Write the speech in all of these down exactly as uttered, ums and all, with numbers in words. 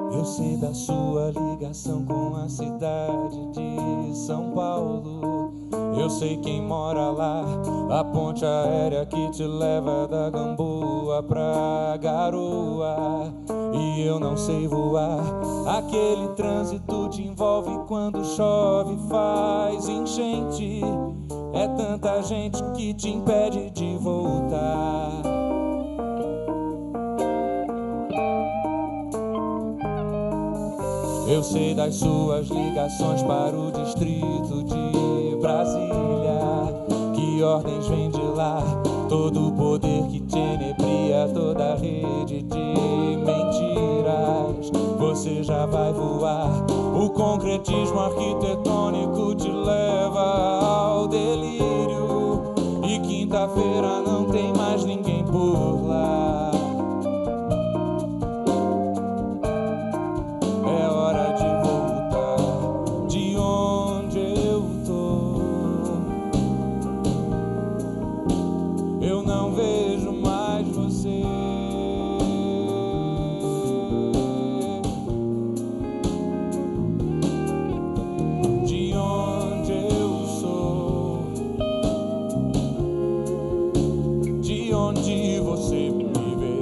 Eu sei da sua ligação com a cidade de São Paulo. Eu sei quem mora lá, a ponte aérea que te leva da Gamboa pra Garoa. E eu não sei voar, aquele trânsito te envolve quando chove, faz enchente. É tanta gente que te impede de voltar. Eu sei das suas ligações para o distrito de Brasília. Que ordens vêm de lá? Todo o poder que te enebria, toda a rede de mentiras. Você já vai voar, o concretismo arquitetônico te leva ao delírio. E quinta-feira não tem mais ninguém por lá. Eu não vejo mais você. De onde eu sou, de onde você me vê.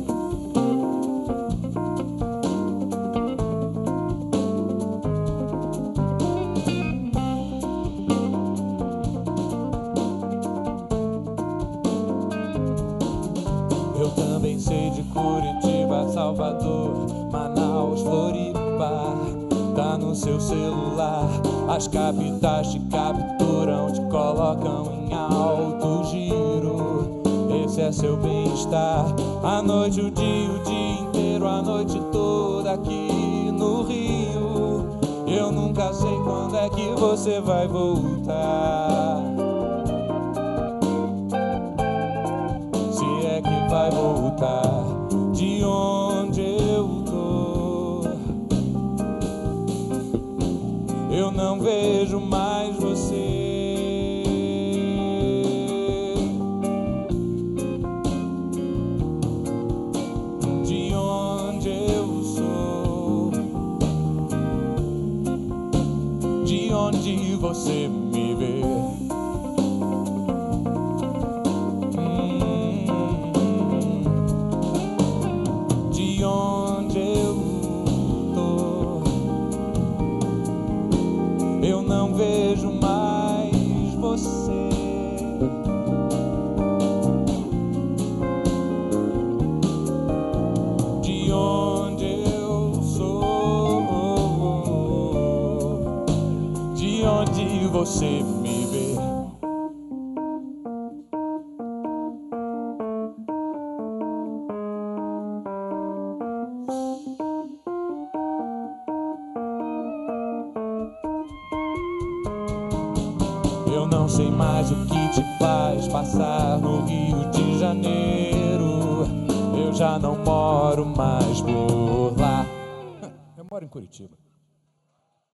Eu também sei de Curitiba, Salvador, Manaus, Floripa. Tá no seu celular, as capitais te capturam, te colocam em alto giro. Esse é seu bem-estar, a noite, o dia, o dia inteiro, a noite toda aqui no Rio. Eu nunca sei quando é que você vai voltar. Vai voltar de onde eu tô. Eu não vejo mais você. De onde eu sou, de onde você me vê. Eu não vejo mais você. De onde eu sou, de onde você me vê. Eu não sei mais o que te faz passar no Rio de Janeiro. Eu já não moro mais por lá. Eu moro em Curitiba.